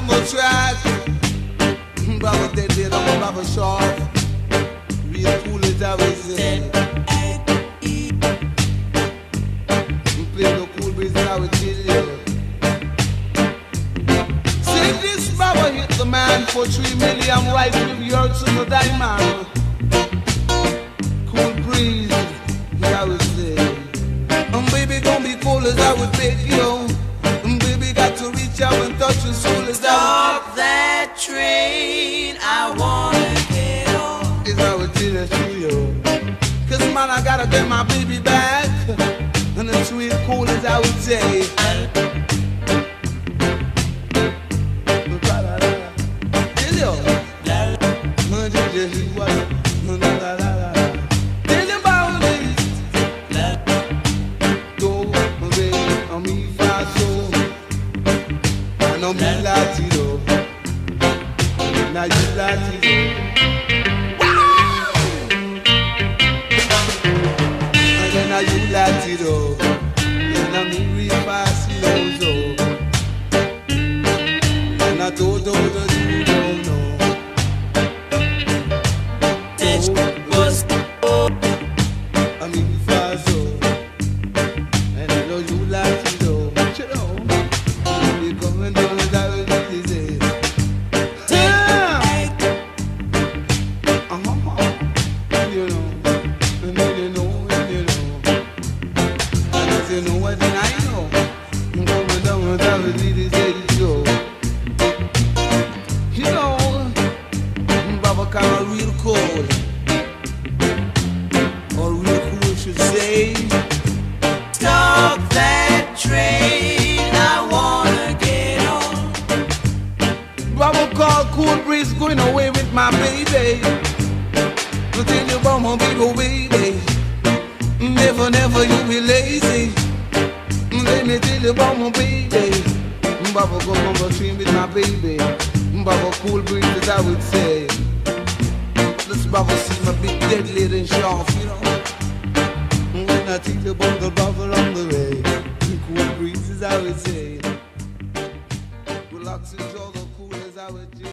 bongo track. Bravo dead, I'm bravo sharp. Real cool as I was say. Play the cool breeze I would tell you. Say this bravo hit the man for 3 million white with the earth to the diamond. Cool breeze, I would say. Baby, don't be cool as I would beg you. Baby, got to reach out and touch your soul as I would. Stop that train, I wanna get on. Is I would tell it to you. Cause man, I gotta get my baby back. And the sweet cool as I would say. When I take the bubble on the way, cool breezes I would say.